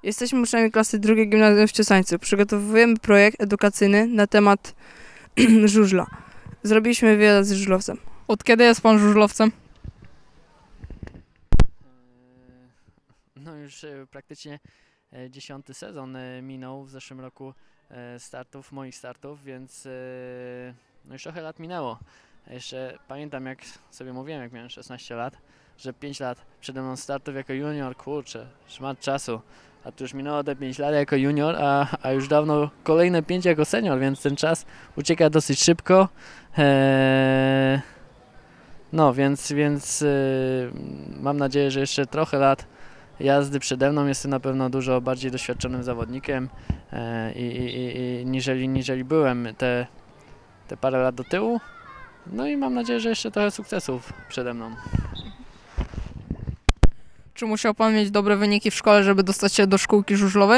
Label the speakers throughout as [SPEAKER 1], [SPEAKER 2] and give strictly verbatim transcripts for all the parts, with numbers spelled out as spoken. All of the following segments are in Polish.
[SPEAKER 1] Jesteśmy uczniami klasy drugiej gimnazjum w Ciosańcu. Przygotowujemy projekt edukacyjny na temat żużla. Zrobiliśmy wywiad z żużlowcem.
[SPEAKER 2] Od kiedy jest pan żużlowcem?
[SPEAKER 3] No już praktycznie dziesiąty sezon minął w zeszłym roku startów, moich startów, więc no już trochę lat minęło. Jeszcze pamiętam, jak sobie mówiłem, jak miałem szesnaście lat, że pięć lat przede mną startów jako junior, kurczę, szmat czasu. A tu już minęło te pięć lat jako junior, a, a już dawno kolejne pięć jako senior, więc ten czas ucieka dosyć szybko. Eee, no więc, więc yy, mam nadzieję, że jeszcze trochę lat jazdy przede mną. Jestem na pewno dużo bardziej doświadczonym zawodnikiem e, i, i, i niżeli, niżeli byłem te, te parę lat do tyłu. No i mam nadzieję, że jeszcze trochę sukcesów przede mną.
[SPEAKER 2] Czy musiał pan mieć dobre wyniki w szkole, żeby dostać się do szkółki żużlowej?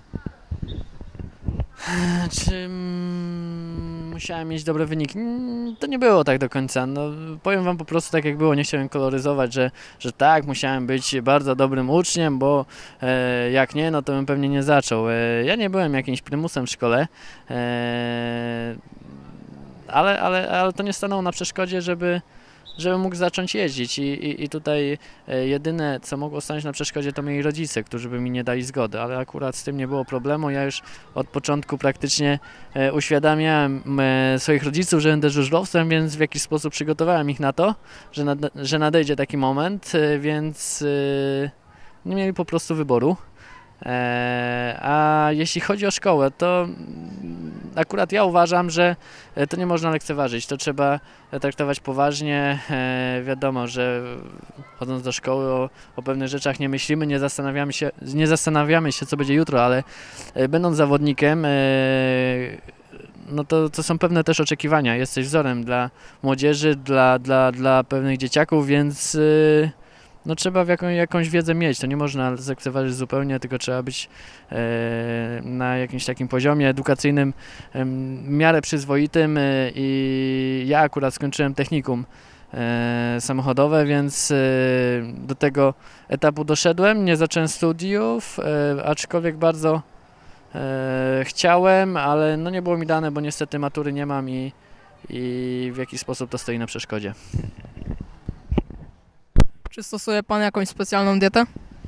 [SPEAKER 3] Czy mm, musiałem mieć dobre wyniki? To nie było tak do końca. No, powiem wam po prostu tak jak było, nie chciałem koloryzować, że, że tak, musiałem być bardzo dobrym uczniem, bo e, jak nie, no to bym pewnie nie zaczął. E, ja nie byłem jakimś prymusem w szkole, e, ale, ale, ale to nie stanęło na przeszkodzie, żeby żeby mógł zacząć jeździć i, i, i tutaj jedyne, co mogło stanąć na przeszkodzie, to moi rodzice, którzy by mi nie dali zgody, ale akurat z tym nie było problemu. Ja już od początku praktycznie uświadamiałem swoich rodziców, że będę żużlowcem, więc w jakiś sposób przygotowałem ich na to, że, nad, że nadejdzie taki moment, więc nie mieli po prostu wyboru. A jeśli chodzi o szkołę, to akurat ja uważam, że to nie można lekceważyć, to trzeba traktować poważnie. Wiadomo, że chodząc do szkoły o, o pewnych rzeczach nie myślimy, nie zastanawiamy się, nie zastanawiamy się, co będzie jutro, ale będąc zawodnikiem, no to, to są pewne też oczekiwania. Jesteś wzorem dla młodzieży, dla, dla, dla pewnych dzieciaków, więc no trzeba w jaką, jakąś wiedzę mieć, to nie można zlekceważyć zupełnie, tylko trzeba być e, na jakimś takim poziomie edukacyjnym e, w miarę przyzwoitym e, i ja akurat skończyłem technikum e, samochodowe, więc e, do tego etapu doszedłem, nie zacząłem studiów, e, aczkolwiek bardzo e, chciałem, ale no nie było mi dane, bo niestety matury nie mam i, i w jakiś sposób to stoi na przeszkodzie.
[SPEAKER 2] Czy stosuje pan jakąś specjalną dietę?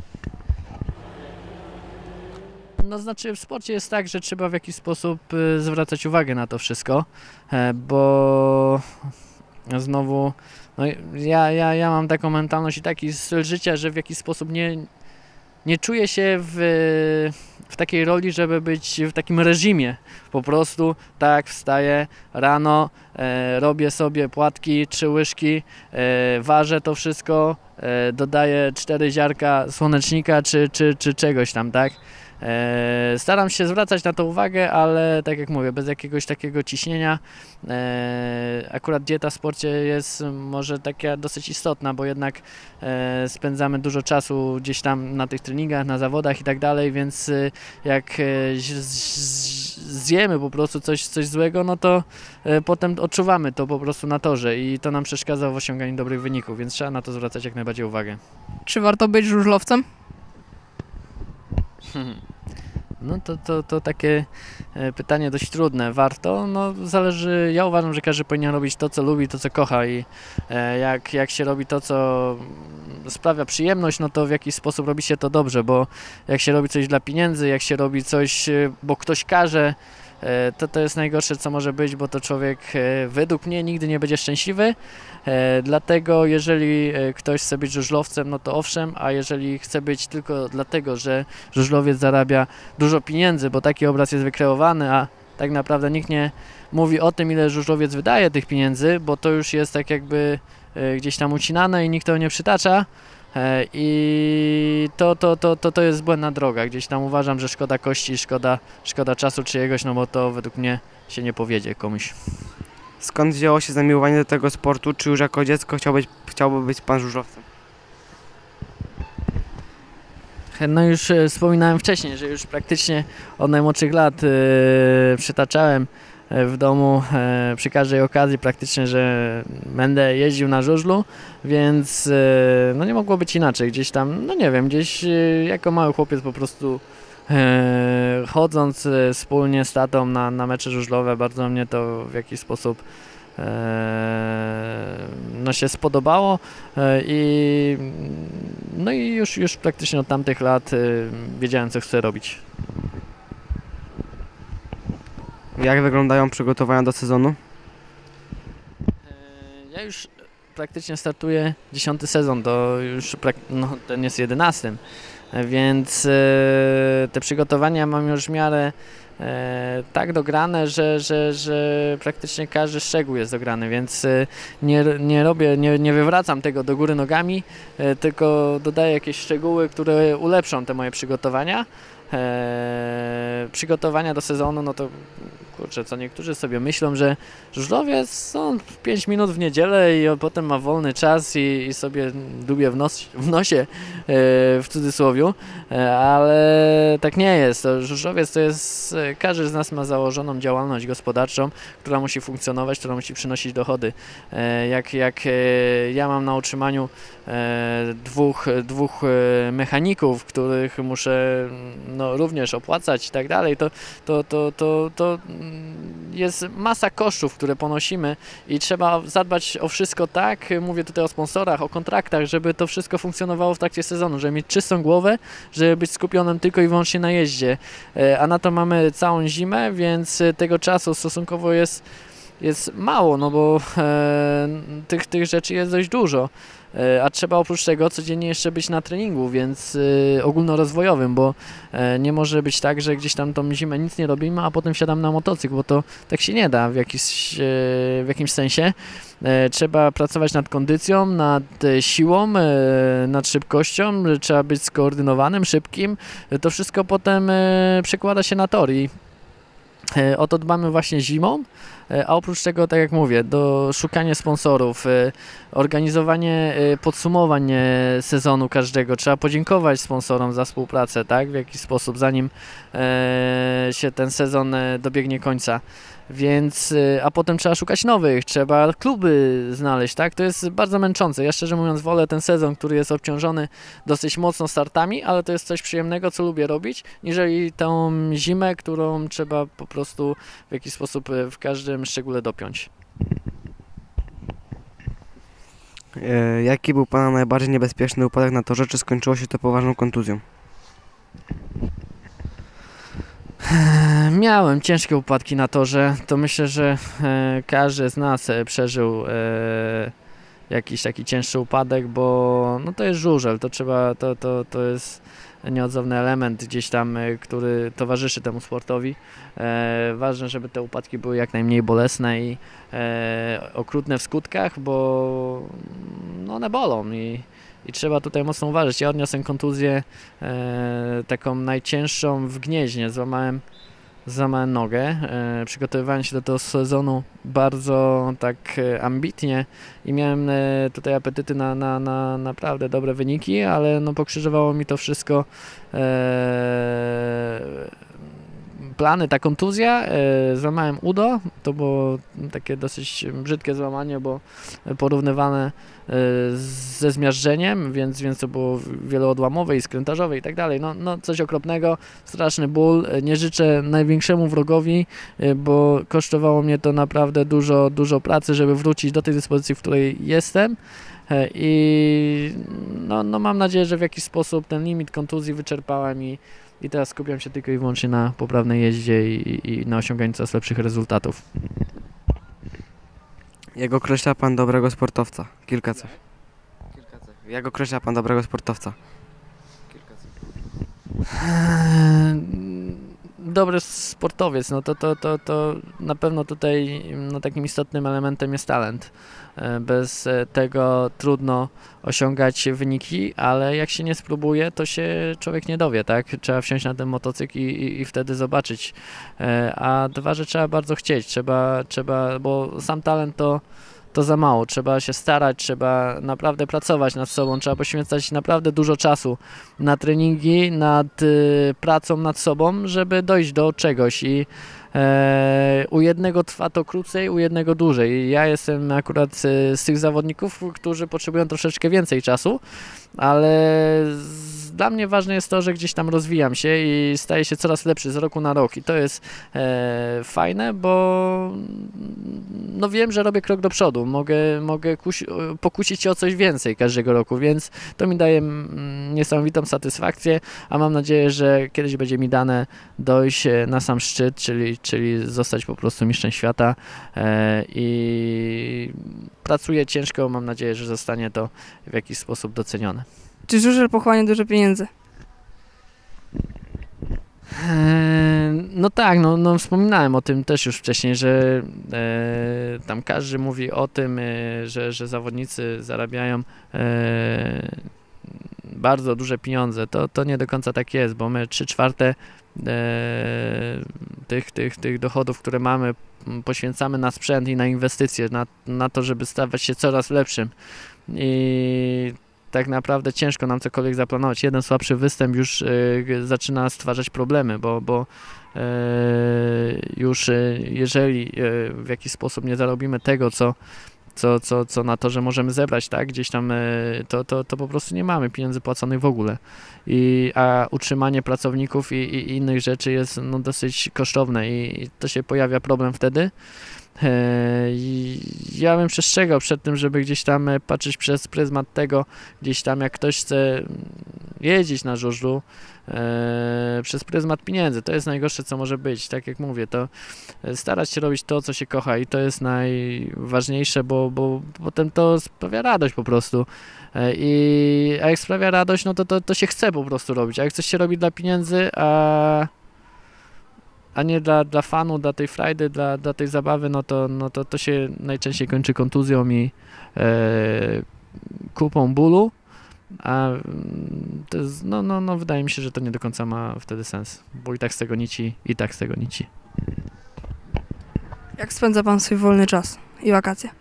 [SPEAKER 3] No znaczy w sporcie jest tak, że trzeba w jakiś sposób y, zwracać uwagę na to wszystko, e, bo znowu no, ja, ja, ja mam taką mentalność i taki styl życia, że w jakiś sposób nie, nie czuję się w, w takiej roli, żeby być w takim reżimie. Po prostu tak wstaję rano, e, robię sobie płatki, trzy łyżki, e, ważę to wszystko, e, dodaję cztery ziarka słonecznika czy, czy, czy czegoś tam, tak? E, staram się zwracać na to uwagę, ale tak jak mówię, bez jakiegoś takiego ciśnienia. E, akurat dieta w sporcie jest może taka dosyć istotna, bo jednak e, spędzamy dużo czasu gdzieś tam na tych treningach, na zawodach i tak dalej, więc e, jak e, z, z, zjemy po prostu coś, coś złego, no to e, potem odczuwamy to po prostu na torze i to nam przeszkadza w osiąganiu dobrych wyników, więc trzeba na to zwracać jak najbardziej uwagę.
[SPEAKER 2] Czy warto być żużlowcem?
[SPEAKER 3] No to, to, to takie pytanie dość trudne. Warto? No zależy, ja uważam, że każdy powinien robić to, co lubi, to, co kocha i jak, jak się robi to, co sprawia przyjemność, no to w jakiś sposób robi się to dobrze, bo jak się robi coś dla pieniędzy, jak się robi coś, bo ktoś każe, to to jest najgorsze, co może być, bo to człowiek według mnie nigdy nie będzie szczęśliwy. Dlatego jeżeli ktoś chce być żużlowcem, no to owszem, a jeżeli chce być tylko dlatego, że żużlowiec zarabia dużo pieniędzy, bo taki obraz jest wykreowany, a tak naprawdę nikt nie mówi o tym, ile żużlowiec wydaje tych pieniędzy, bo to już jest tak jakby gdzieś tam ucinane i nikt tego nie przytacza. I to, to, to, to, to jest błędna droga. Gdzieś tam uważam, że szkoda kości, szkoda, szkoda czasu czyjegoś, no bo to według mnie się nie powiedzie komuś.
[SPEAKER 4] Skąd wzięło się zamiłowanie do tego sportu? Czy już jako dziecko chciał być, chciałby być pan żużlowcem?
[SPEAKER 3] No już wspominałem wcześniej, że już praktycznie od najmłodszych lat yy, przytaczałem w domu e, przy każdej okazji praktycznie, że będę jeździł na żużlu, więc e, no nie mogło być inaczej. Gdzieś tam, no nie wiem, gdzieś e, jako mały chłopiec po prostu e, chodząc e, wspólnie z tatą na, na mecze żużlowe, bardzo mnie to w jakiś sposób e, no się spodobało e, i no i już, już praktycznie od tamtych lat e, wiedziałem, co chcę robić.
[SPEAKER 4] Jak wyglądają przygotowania do sezonu?
[SPEAKER 3] Ja już praktycznie startuję dziesiąty sezon, to już no, ten jest jedenastym, więc e, te przygotowania mam już w miarę e, tak dograne, że, że, że praktycznie każdy szczegół jest dograny, więc e, nie, nie robię, nie, nie wywracam tego do góry nogami, e, tylko dodaję jakieś szczegóły, które ulepszą te moje przygotowania. E, przygotowania do sezonu, no to kurczę, co niektórzy sobie myślą, że żużlowiec no, pięć minut w niedzielę i potem ma wolny czas i, i sobie dubie w, nos, w nosie, e, w cudzysłowiu, e, ale tak nie jest. To żużlowiec to jest, każdy z nas ma założoną działalność gospodarczą, która musi funkcjonować, która musi przynosić dochody. E, jak jak e, ja mam na utrzymaniu e, dwóch, dwóch e, mechaników, których muszę no, również opłacać i tak dalej, to, to, to, to, to jest masa kosztów, które ponosimy i trzeba zadbać o wszystko tak, mówię tutaj o sponsorach, o kontraktach, żeby to wszystko funkcjonowało w trakcie sezonu, żeby mieć czystą głowę, żeby być skupionym tylko i wyłącznie na jeździe, a na to mamy całą zimę, więc tego czasu stosunkowo jest, jest mało, no bo e, tych, tych rzeczy jest dość dużo. A trzeba oprócz tego codziennie jeszcze być na treningu, więc y, ogólnorozwojowym, bo y, nie może być tak, że gdzieś tam tą zimę nic nie robimy, a potem wsiadam na motocykl, bo to tak się nie da w, jakiś, y, w jakimś sensie. Y, trzeba pracować nad kondycją, nad y, siłą, y, nad szybkością, y, trzeba być skoordynowanym, szybkim. Y, to wszystko potem y, przekłada się na tor i y, o to dbamy właśnie zimą. A oprócz tego, tak jak mówię, do szukania sponsorów, organizowanie podsumowań sezonu każdego. Trzeba podziękować sponsorom za współpracę, tak, w jakiś sposób, zanim się ten sezon dobiegnie końca. Więc, a potem trzeba szukać nowych, trzeba kluby znaleźć, tak? To jest bardzo męczące. Ja szczerze mówiąc wolę ten sezon, który jest obciążony dosyć mocno startami, ale to jest coś przyjemnego, co lubię robić, niżeli tą zimę, którą trzeba po prostu w jakiś sposób w każdym szczególe dopiąć.
[SPEAKER 4] E, jaki był Pana najbardziej niebezpieczny upadek na torze, czy skończyło się to poważną kontuzją?
[SPEAKER 3] Miałem ciężkie upadki na torze, to myślę, że e, każdy z nas e, przeżył e, jakiś taki cięższy upadek, bo no to jest żużel, to trzeba, to, to, to jest nieodzowny element gdzieś tam, e, który towarzyszy temu sportowi. E, ważne, żeby te upadki były jak najmniej bolesne i e, okrutne w skutkach, bo no one bolą i I trzeba tutaj mocno uważać. Ja odniosłem kontuzję e, taką najcięższą w Gnieźnie. Złamałem, złamałem nogę. E, przygotowywałem się do tego sezonu bardzo tak e, ambitnie i miałem e, tutaj apetyty na, na, na naprawdę dobre wyniki, ale no, pokrzyżowało mi to wszystko e, plany, ta kontuzja, e, złamałem udo, to było takie dosyć brzydkie złamanie, bo porównywane e, ze zmiażdżeniem, więc, więc to było wieloodłamowe i skrętarzowe i tak dalej, no, no coś okropnego, straszny ból, nie życzę największemu wrogowi, e, bo kosztowało mnie to naprawdę dużo, dużo pracy, żeby wrócić do tej dyspozycji, w której jestem. I no, no mam nadzieję, że w jakiś sposób ten limit kontuzji wyczerpałem i, i teraz skupiam się tylko i wyłącznie na poprawnej jeździe i, i na osiąganiu coraz lepszych rezultatów.
[SPEAKER 4] Jak określa Pan dobrego sportowca? Kilka cech. Kilka cech. Jak określa Pan dobrego sportowca? Kilka cech.
[SPEAKER 3] Dobry sportowiec, no to, to, to, to na pewno tutaj no, takim istotnym elementem jest talent. Bez tego trudno osiągać wyniki, ale jak się nie spróbuje, to się człowiek nie dowie, tak? Trzeba wsiąść na ten motocykl i, i, i wtedy zobaczyć. A dwa, że trzeba bardzo chcieć, trzeba, trzeba, bo sam talent to to za mało, trzeba się starać, trzeba naprawdę pracować nad sobą, trzeba poświęcać naprawdę dużo czasu na treningi, nad y, pracą nad sobą, żeby dojść do czegoś i e, u jednego trwa to krócej, u jednego dłużej. Ja jestem akurat z tych zawodników, którzy potrzebują troszeczkę więcej czasu, ale z, dla mnie ważne jest to, że gdzieś tam rozwijam się i staję się coraz lepszy z roku na rok i to jest e, fajne, bo no wiem, że robię krok do przodu, mogę, mogę kusi, pokusić się o coś więcej każdego roku, więc to mi daje mm, niesamowitą satysfakcję, a mam nadzieję, że kiedyś będzie mi dane dojść na sam szczyt, czyli, czyli zostać po prostu mistrzem świata e, i pracuję ciężko, mam nadzieję, że zostanie to w jakiś sposób docenione.
[SPEAKER 1] Czy żużel pochłania dużo pieniędzy?
[SPEAKER 3] No tak, no, no wspominałem o tym też już wcześniej, że e, tam każdy mówi o tym, e, że, że zawodnicy zarabiają e, bardzo duże pieniądze. To, to nie do końca tak jest, bo my trzy czwarte e, tych, tych, tych dochodów, które mamy, poświęcamy na sprzęt i na inwestycje, na, na to, żeby stawać się coraz lepszym. I tak naprawdę ciężko nam cokolwiek zaplanować. Jeden słabszy występ już y, zaczyna stwarzać problemy, bo, bo y, już y, jeżeli y, w jakiś sposób nie zarobimy tego, co, co, co, co na to, że możemy zebrać, tak, gdzieś tam, y, to, to, to po prostu nie mamy pieniędzy płaconych w ogóle. I, a utrzymanie pracowników i, i innych rzeczy jest no, dosyć kosztowne i, i to się pojawia problem wtedy. I ja bym przestrzegał przed tym, żeby gdzieś tam patrzeć przez pryzmat tego, gdzieś tam jak ktoś chce jeździć na żużlu, e, przez pryzmat pieniędzy. To jest najgorsze, co może być. Tak jak mówię, to starać się robić to, co się kocha i to jest najważniejsze, bo, bo potem to sprawia radość po prostu. E, i, a jak sprawia radość, no to, to, to się chce po prostu robić. A jak coś się robi dla pieniędzy, a a nie dla, dla fanu, dla tej frajdy, dla, dla tej zabawy, no to, no to to się najczęściej kończy kontuzją i e, kupą bólu, a to jest, no, no, no wydaje mi się, że to nie do końca ma wtedy sens, bo i tak z tego nici, i tak z tego nici.
[SPEAKER 1] Jak spędza pan swój wolny czas i wakacje?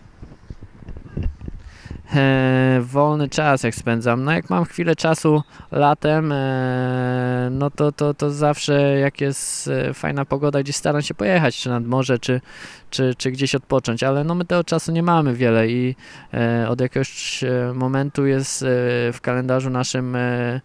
[SPEAKER 3] E, wolny czas jak spędzam, no jak mam chwilę czasu latem, e, no to, to, to zawsze jak jest e, fajna pogoda, gdzieś staram się pojechać, czy nad morze, czy, czy, czy gdzieś odpocząć, ale no my tego czasu nie mamy wiele i e, od jakiegoś e, momentu jest e, w kalendarzu naszym e,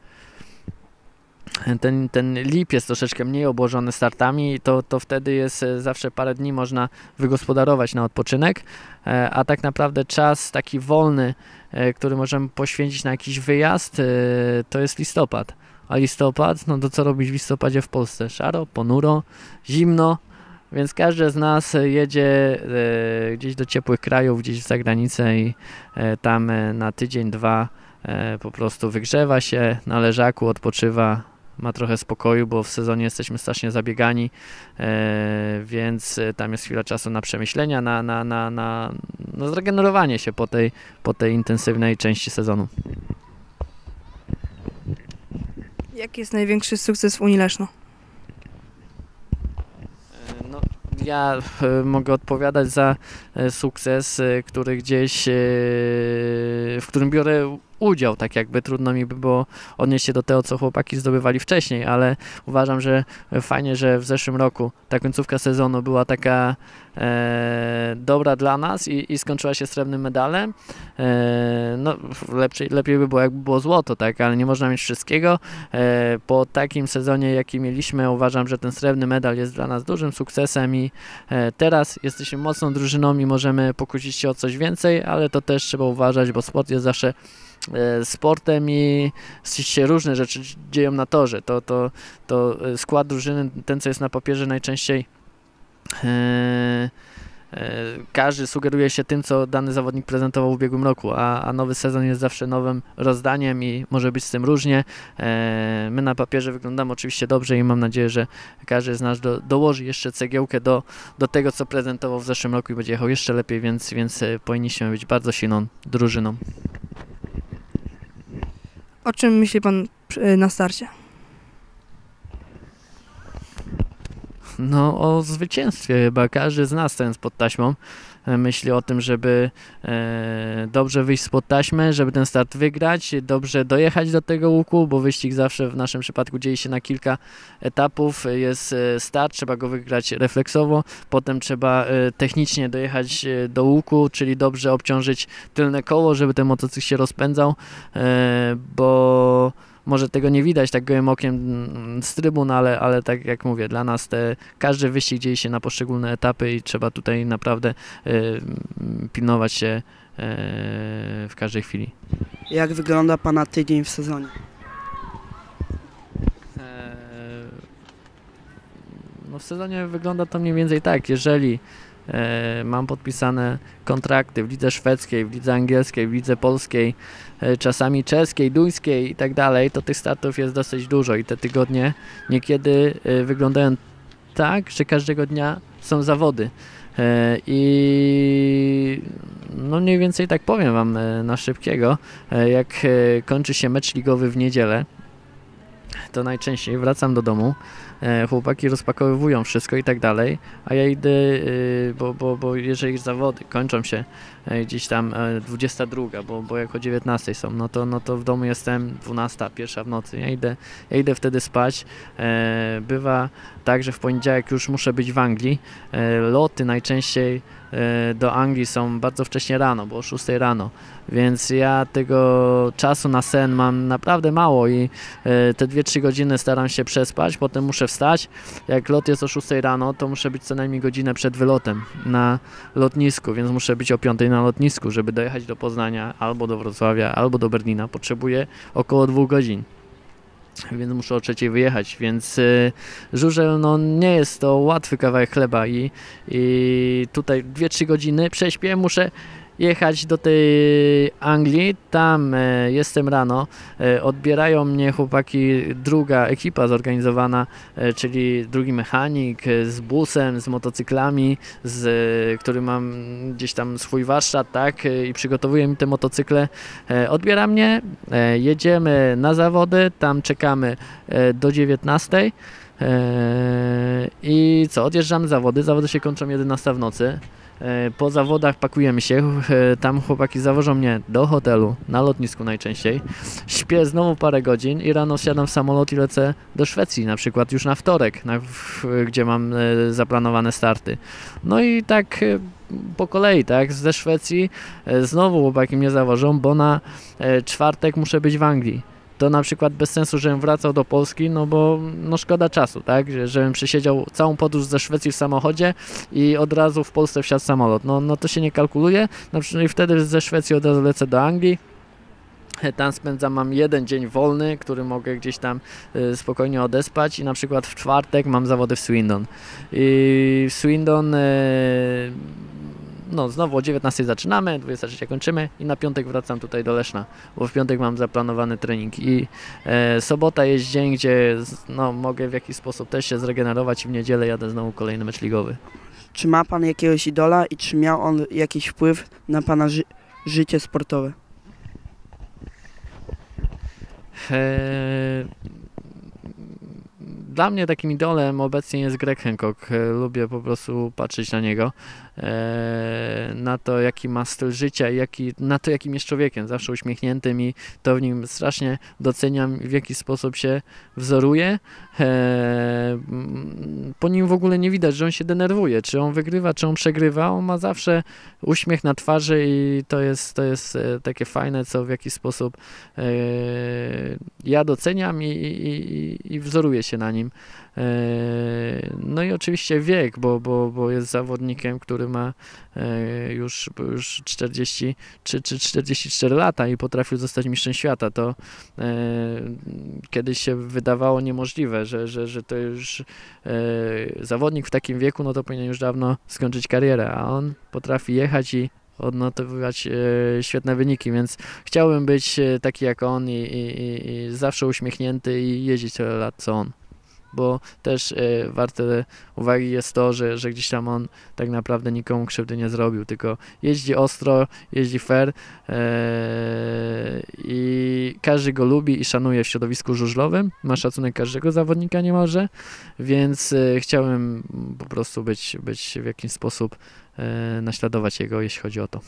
[SPEAKER 3] Ten, ten lipiec troszeczkę mniej obłożony startami, to, to wtedy jest zawsze parę dni można wygospodarować na odpoczynek, a tak naprawdę czas taki wolny, który możemy poświęcić na jakiś wyjazd, to jest listopad. A listopad, no to co robić w listopadzie w Polsce? Szaro, ponuro, zimno, więc każdy z nas jedzie gdzieś do ciepłych krajów, gdzieś za granicę i tam na tydzień, dwa po prostu wygrzewa się, na leżaku odpoczywa, ma trochę spokoju, bo w sezonie jesteśmy strasznie zabiegani, e, więc tam jest chwila czasu na przemyślenia, na, na, na, na, na zregenerowanie się po tej, po tej intensywnej części sezonu.
[SPEAKER 1] Jaki jest największy sukces w Unii Leszno?
[SPEAKER 3] No, ja e, mogę odpowiadać za e, sukces, e, który gdzieś, e, w którym biorę udział, tak jakby trudno mi by było odnieść się do tego, co chłopaki zdobywali wcześniej, ale uważam, że fajnie, że w zeszłym roku ta końcówka sezonu była taka e, dobra dla nas i, i skończyła się srebrnym medalem. E, no, lepszej, lepiej by było, jakby było złoto, tak, ale nie można mieć wszystkiego. E, po takim sezonie, jaki mieliśmy, uważam, że ten srebrny medal jest dla nas dużym sukcesem i e, teraz jesteśmy mocną drużyną i możemy pokusić się o coś więcej, ale to też trzeba uważać, bo sport jest zawsze sportem i się różne rzeczy dzieją na torze. To, to, to skład drużyny, ten co jest na papierze najczęściej e, e, każdy sugeruje się tym, co dany zawodnik prezentował w ubiegłym roku, a, a nowy sezon jest zawsze nowym rozdaniem i może być z tym różnie. E, my na papierze wyglądamy oczywiście dobrze i mam nadzieję, że każdy z nas do, dołoży jeszcze cegiełkę do, do tego, co prezentował w zeszłym roku i będzie jechał jeszcze lepiej, więc, więc powinniśmy być bardzo silną drużyną.
[SPEAKER 1] O czym myśli pan na starcie?
[SPEAKER 3] No o zwycięstwie chyba. Każdy z nas stojąc pod taśmą myśli o tym, żeby e, dobrze wyjść spod taśmy, żeby ten start wygrać, dobrze dojechać do tego łuku, bo wyścig zawsze w naszym przypadku dzieje się na kilka etapów. Jest start, trzeba go wygrać refleksowo, potem trzeba e, technicznie dojechać do łuku, czyli dobrze obciążyć tylne koło, żeby ten motocykl się rozpędzał, e, bo może tego nie widać tak gołym okiem z trybun, ale, ale tak jak mówię, dla nas te, każdy wyścig dzieje się na poszczególne etapy i trzeba tutaj naprawdę y, pilnować się y, w każdej chwili.
[SPEAKER 5] Jak wygląda Pana tydzień w sezonie?
[SPEAKER 3] No w sezonie wygląda to mniej więcej tak, jeżeli e, mam podpisane kontrakty w lidze szwedzkiej, w lidze angielskiej, w lidze polskiej, e, czasami czeskiej, duńskiej i tak dalej, to tych startów jest dosyć dużo i te tygodnie niekiedy e, wyglądają tak, że każdego dnia są zawody. E, I no mniej więcej tak powiem Wam e, na szybkiego, e, jak e, kończy się mecz ligowy w niedzielę, to najczęściej wracam do domu, e, chłopaki rozpakowywują wszystko i tak dalej, a ja idę, e, bo, bo, bo jeżeli zawody kończą się e, gdzieś tam e, dwudziesta druga, bo, bo jak o dziewiętnastej są, no to, no to w domu jestem dwunasta, pierwsza w nocy, ja idę, ja idę wtedy spać. E, bywa tak, że w poniedziałek już muszę być w Anglii, e, loty najczęściej e, do Anglii są bardzo wcześnie rano, bo o szóstej rano, więc ja tego czasu na sen mam naprawdę mało i e, te dwie trzy godziny staram się przespać, potem muszę wstać. Jak lot jest o szóstej rano, to muszę być co najmniej godzinę przed wylotem na lotnisku, więc muszę być o piątej na lotnisku, żeby dojechać do Poznania albo do Wrocławia, albo do Berlina. Potrzebuję około dwóch godzin, więc muszę o trzeciej wyjechać, więc y, żużel no, nie jest to łatwy kawałek chleba i, i tutaj dwie trzy godziny prześpię, muszę jechać do tej Anglii, tam e, jestem rano, e, odbierają mnie chłopaki, druga ekipa zorganizowana, e, czyli drugi mechanik e, z busem, z motocyklami, z, e, który mam gdzieś tam swój warsztat, tak, e, i przygotowuje mi te motocykle, e, odbiera mnie, e, jedziemy na zawody, tam czekamy e, do dziewiętnastej e, i co, odjeżdżamy zawody, zawody się kończą jedenasta w nocy. Po zawodach pakujemy się, tam chłopaki zawożą mnie do hotelu, na lotnisku najczęściej. Śpię znowu parę godzin i rano wsiadam w samolot i lecę do Szwecji, na przykład już na wtorek, na, w, gdzie mam zaplanowane starty. No i tak po kolei, tak, ze Szwecji znowu chłopaki mnie zawożą, bo na czwartek muszę być w Anglii. To na przykład bez sensu, żebym wracał do Polski, no bo no szkoda czasu, tak, żebym przesiedział całą podróż ze Szwecji w samochodzie i od razu w Polsce wsiadł samolot, no, no to się nie kalkuluje, na przykład wtedy ze Szwecji od razu lecę do Anglii, tam spędzam, mam jeden dzień wolny, który mogę gdzieś tam y, spokojnie odespać i na przykład w czwartek mam zawody w Swindon i w Swindon y, no znowu o dziewiętnastej zaczynamy, dwudziesta trzecia kończymy i na piątek wracam tutaj do Leszna, bo w piątek mam zaplanowany trening i e, sobota jest dzień, gdzie no, mogę w jakiś sposób też się zregenerować i w niedzielę jadę znowu kolejny mecz ligowy.
[SPEAKER 5] Czy ma Pan jakiegoś idola i czy miał on jakiś wpływ na Pana ży życie sportowe?
[SPEAKER 3] E, Dla mnie takim idolem obecnie jest Greg Hancock. Lubię po prostu patrzeć na niego, na to, jaki ma styl życia i jaki, na to, jakim jest człowiekiem, zawsze uśmiechniętym i to w nim strasznie doceniam, w jaki sposób się wzoruje. Po nim w ogóle nie widać, że on się denerwuje, czy on wygrywa, czy on przegrywa. On ma zawsze uśmiech na twarzy i to jest, to jest takie fajne, co w jakiś sposób ja doceniam i, i, i wzoruję się na nim. No i oczywiście wiek, bo, bo, bo jest zawodnikiem, który ma już, już czterdzieści trzy czy czterdzieści cztery lata i potrafił zostać mistrzem świata. To kiedyś się wydawało niemożliwe, że, że, że to już zawodnik w takim wieku, no to powinien już dawno skończyć karierę, a on potrafi jechać i odnotowywać e, świetne wyniki, więc chciałbym być taki jak on i, i, i zawsze uśmiechnięty i jeździć tyle lat co on. bo też e, warte uwagi jest to, że, że gdzieś tam on tak naprawdę nikomu krzywdy nie zrobił, tylko jeździ ostro, jeździ fair e, i każdy go lubi i szanuje w środowisku żużlowym, ma szacunek każdego zawodnika niemalże, więc e, chciałem po prostu być, być w jakiś sposób e, naśladować jego, jeśli chodzi o to.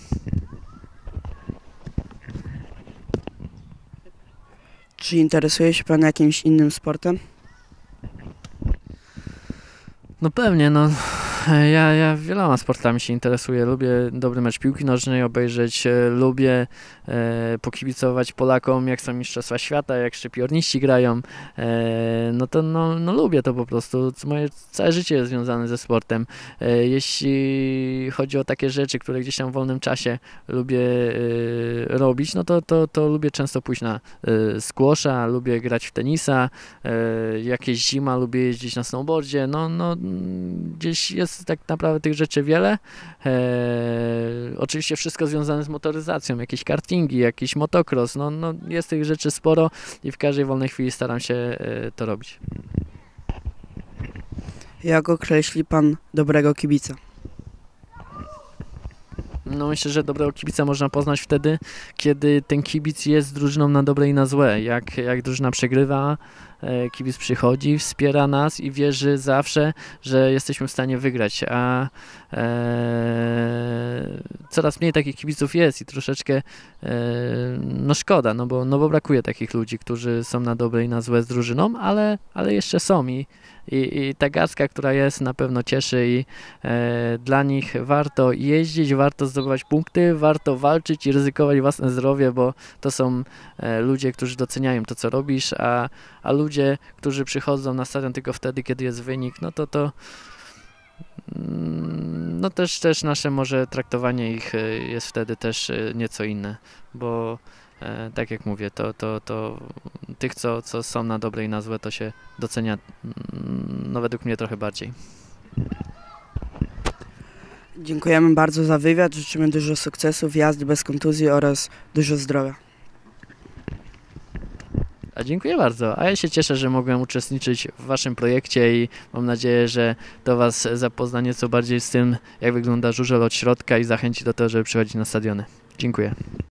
[SPEAKER 5] Czy interesuje się pan jakimś innym sportem?
[SPEAKER 3] No pewnie, no ja, ja wieloma sportami się interesuję, lubię dobry mecz piłki nożnej obejrzeć, e, lubię e, pokibicować Polakom, jak są mistrzostwa świata, jak szczypiorniści grają, e, no to no, no lubię to po prostu, moje całe życie jest związane ze sportem. E, jeśli chodzi o takie rzeczy, które gdzieś tam w wolnym czasie lubię e, robić, no to, to, to lubię często pójść na e, squasha, lubię grać w tenisa, e, jakieś zima, lubię jeździć na snowboardzie, no, no gdzieś jest tak naprawdę tych rzeczy wiele. E, oczywiście wszystko związane z motoryzacją, jakieś kartingi, jakiś motocross, no, no jest tych rzeczy sporo i w każdej wolnej chwili staram się e, to robić.
[SPEAKER 5] Jak określi pan dobrego kibica?
[SPEAKER 3] No myślę, że dobrego kibica można poznać wtedy, kiedy ten kibic jest z drużyną na dobre i na złe. Jak, jak drużyna przegrywa, e, kibic przychodzi, wspiera nas i wierzy zawsze, że jesteśmy w stanie wygrać, a e, coraz mniej takich kibiców jest i troszeczkę e, no szkoda, no bo, no bo brakuje takich ludzi, którzy są na dobre i na złe z drużyną, ale, ale jeszcze są i, i, i ta garstka, która jest, na pewno cieszy i e, dla nich warto jeździć, warto zdobywać punkty, warto walczyć i ryzykować własne zdrowie, bo to są e, ludzie, którzy doceniają to, co robisz, a, a ludzie, którzy przychodzą na stadion tylko wtedy, kiedy jest wynik, no to to no też, też nasze może traktowanie ich e, jest wtedy też e, nieco inne, bo e, tak jak mówię, to, to, to tych, co, co są na dobre i na złe, to się docenia mm, no według mnie trochę bardziej.
[SPEAKER 5] Dziękujemy bardzo za wywiad, życzymy dużo sukcesów, jazdy bez kontuzji oraz dużo zdrowia.
[SPEAKER 3] A dziękuję bardzo, a ja się cieszę, że mogłem uczestniczyć w waszym projekcie i mam nadzieję, że to was zapozna nieco bardziej z tym, jak wygląda żużel od środka i zachęci do tego, żeby przychodzić na stadiony. Dziękuję.